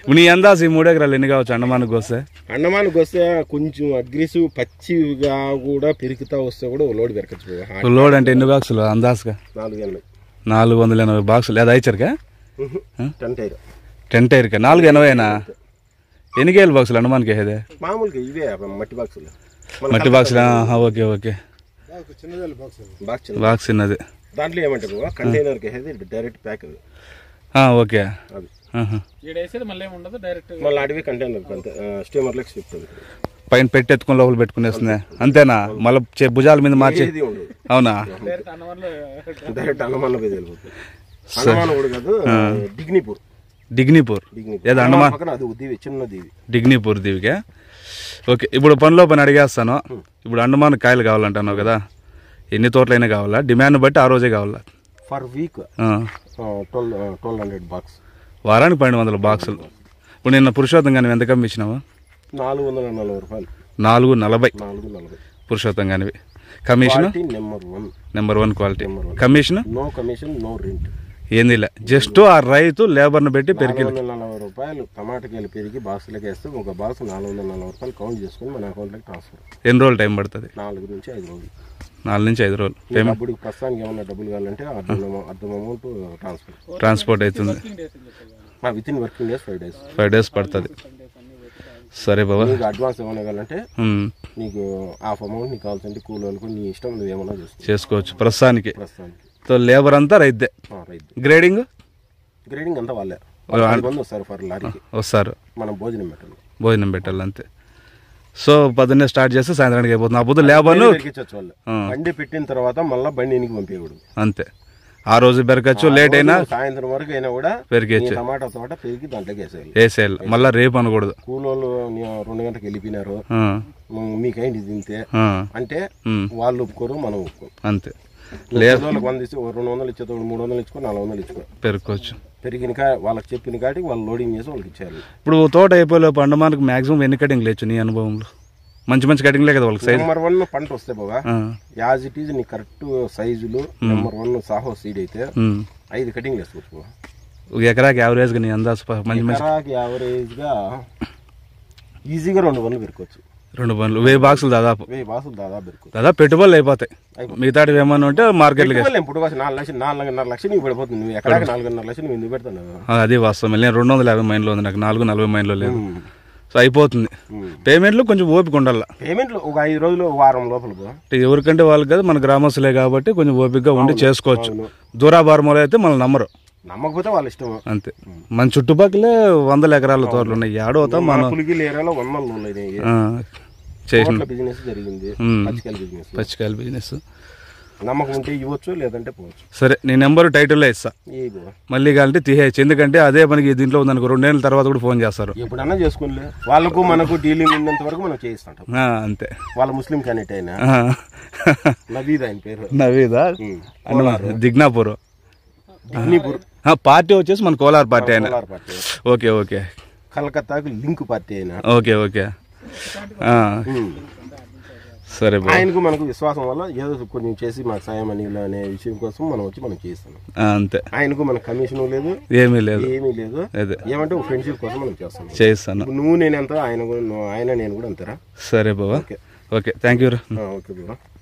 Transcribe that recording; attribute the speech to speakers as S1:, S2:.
S1: నీ అందాజు ఈ 3 ఎకరాలు ఎన్ని కావచ్చు అండమానికి వస్తే?
S2: అండమానికి వస్తే కొంచెం అగ్రెసివ్ పచ్చిగా కూడా పెరుగుతా వస్తే కూడా లోడ్ పెరగచ్చు.
S1: లోడ్ అంటే ఎన్ని బాక్సులు అందాజుగా? 480 బాక్సులు. అది ఐచర్కా? 10 టైర్కా? 480 ఎన్ని కేజీల బాక్సులు అండమానికి వేసేదే?
S2: మామూలుగా ఇవే మట్టి బాక్సులు.
S1: మట్టి బాక్సులు. ఓకే ఓకే, బాక్స్ చిన్నది.
S2: దాంట్లో ఏమంటారు కంటైనర్ డైరెక్ట్ ప్యాక్.
S1: ఓకే,
S2: మళ్ళీ అడివి కంటైనర్ స్టీమర్లోకి షిఫ్ట్
S1: పైన పెట్టెత్తుకుని లోపల పెట్టుకునేస్తుంది అంతేనా? మళ్ళీ భుజాల మీద మార్చి. అవునా?
S2: డైరెక్ట్ అండమాన్లో పోయి వెళ్ళిపోతుంది. అండమాన్ కూడా కాదు, డిగ్నీపూర్.
S1: డిగ్నీపూర్ ఏదో అండమాన్
S2: చిన్న దీవి,
S1: డిగ్నీపూర్ దీవికే. ఓకే, ఇప్పుడు పనిలో పని అడిగేస్తాను. ఇప్పుడు అండమాన్ కాయలు కావాలంటున్నావు కదా, ఎన్ని తోటలైనా కావాలా? డిమాండ్ బట్టి ఆ రోజే కావాలా?
S2: ఫర్ వీక్ 1200 బాక్స్,
S1: వారానికి 1200 బాక్సులు. ఇప్పుడు నిన్న పురుషోత్తం కానీ ఎంత కమ్మి ఇచ్చినావా?
S2: 440 రూపాయలు.
S1: 440 పురుషోత్తం కానివి. Commission number 1 quality. Commission
S2: no commission, no rent,
S1: ఏందిలే. జస్ట్ ఆ రైతు లేబర్ని పెట్టి పెరిగి
S2: 440 రూపాయలు టమాటాకాయలు పెరిగి బాక్సులకి వేస్తే ఒక బాక్స్ 440 రూపాయలు కౌంట్ చేసుకుని మన అకౌంట్లోకి ట్రాన్స్ఫర్.
S1: ఎన్ని రోజులు టైం పడుతుంది?
S2: 4 నుంచి 5 రోజులు.
S1: 4 నుంచి 5 రోజులు పేమెంట్.
S2: అప్పుడు ప్రస్తుతానికి ఏమన్నా డబ్బులు కావాలంటే అర్థం అమౌంట్
S1: ట్రాన్స్పోర్ట్ అవుతుంది.
S2: Within working days
S1: 5 days పడుతుంది. సరే బాబా,
S2: నీకు అడ్వాన్స్ ఏమైనా కావాలంటే నీకు హాఫ్ అమౌంట్ నీకు కావాల్సింటే కూలోళ్ళకు నీ ఇష్టం, నువ్వు ఏమన్నా
S1: చేసుకోవచ్చు. ప్రస్తుతానికి లేబర్ అంతా రైతే. గ్రేడింగ్
S2: అంతా వాళ్ళే వస్తారు. ఫర్ లారీకి
S1: వస్తారు,
S2: మనం భోజనం
S1: పెట్టాలి అంతే. సో పొద్దున్నే స్టార్ట్ చేస్తే సాయంత్రానికి అయిపోతుంది. ఆ పొద్దు లేబర్
S2: బండి పెట్టిన తర్వాత మళ్ళీ బండి ఎనికి పంపించకూడదు
S1: అంతే. ఆ రోజు పెరగచ్చు, లేట్ అయినా
S2: సాయంత్రం వరకు అయినా కూడా
S1: పెరిగచ్చు.
S2: టమాటా తోట పెరిగి దాంట్లోకి
S1: వేసేయాలి. మళ్ళీ రేపు అనకూడదు.
S2: కూలోళ్ళు 2 గంటలకు వెళ్ళిపోయినారు, మీకైంది తింటే అంటే వాళ్ళు ఒప్పుకోరు, మనం ఒప్పుకోరు
S1: అంతే.
S2: 100 ఇచ్చి 200 ఇచ్చేటప్పుడు 300 ఇచ్చుకో, 400 ఇచ్చుకో
S1: పెరుకోవచ్చు.
S2: పెరిగిన వాళ్ళకి చెప్పిన కాటికి వాళ్ళు లోడింగ్ చేసి వాళ్ళకి ఇచ్చారు.
S1: ఇప్పుడు తోట అయిపోలేపు అండమానికి మాక్సిమం ఎన్ని కటింగ్ లేచ్చు నీ అనుభవంలో? మంచి కటింగ్లే కదా వాళ్ళకి సైజ్?
S2: నెంబర్ 1 పంట వస్తే బాగా యాజ్ ఇట్ ఈజ్ నీ కరెక్ట్ సైజులు. నెంబర్ 1 సాహో సీడ్ అయితే 5 కటింగ్ వేసుకోవచ్చు.
S1: ఒక ఎకరాకి యావరేజ్ గా నీ అందాజు
S2: ఎకరాకి యావరేజ్ గా ఈజీగా 2 బండ్లు పెరుకోవచ్చు.
S1: 2 బండ్లు 1000 బాక్సులు దాదాపు.
S2: 1000 బాక్సులు దాదాపు
S1: దాదాపు పెట్టుబడులు అయిపోతాయి. మిగతాటి ఏమన్నా ఉంటే మార్కెట్
S2: 4.5 లక్షలు నీకు పడిపోతుంది. నువ్వు ఎకరాకి 4.5 లక్షలు నువ్వు ఎందుకు పెడతాను?
S1: అది వాస్తవం. నేను 250 మైండ్లో ఉంది, నాకు 440 మైండ్లో లేదు. సో అయిపోతుంది. పేమెంట్లు కొంచెం ఓపిక ఉండాలి.
S2: పేమెంట్లు ఒక 5 రోజులు, వారం లోపల.
S1: ఎవరికంటే వాళ్ళకి కదా, మన గ్రామస్తులే కాబట్టి కొంచెం ఓపికగా ఉండి చేసుకోవచ్చు. దూరాభారములు అయితే మనల్ని
S2: నమ్మకపోతే వాళ్ళ ఇష్టం
S1: అంతే. మన చుట్టుపక్కలే 100 ఎకరాల తోటలు ఉన్నాయి. ఏడవుతాం మనం.
S2: బిజినెస్ జరిగింది,
S1: పచ్చికాయల బిజినెస్.
S2: నమ్మకం ఉంటే ఇవ్వచ్చు, లేదంటే పోవచ్చు.
S1: సరే, నీ నెంబర్ టైటిల్లో ఇస్తా, మళ్ళీ కావాలంటే తీసేయచ్చు. ఎందుకంటే అదే మనకి దీంట్లో ఉందనుకో 2 నెలల తర్వాత కూడా ఫోన్ చేస్తారు.
S2: ఎప్పుడన్నా చేసుకోలే, వాళ్ళకు మనకు డీలింగ్ ఉన్నంత వరకు మనం చేయిస్తాం
S1: అంతే.
S2: వాళ్ళ ముస్లిం క్యాండిడేట్ అయినా నవీద్, ఆయన పేరు
S1: నవీదా, దిగ్నాపూర్ పార్టీ వచ్చేసి మన కోలార్ పార్టీ అయినా. Okay okay.
S2: కలకత్తాకు లింక్ పార్టీ అయినా.
S1: Okay okay. సరే,
S2: ఆయనకు మనకు విశ్వాసం వల్ల ఏదో కొంచెం చేసి మాకు సాయం అని అనే విషయం కోసం మనం వచ్చి మనం చేస్తాం
S1: అంతే.
S2: ఆయనకు మన కమిషన్ లేదు, ఏమీ లేదు. ఏమంటే ఫ్రెండ్షిప్ కోసం మనం చేస్తాను. నువ్వు నేను ఎంత, ఆయన నేను కూడా అంతేరా.
S1: సరే బాబా. Okay, thank you.
S2: Okay Baba.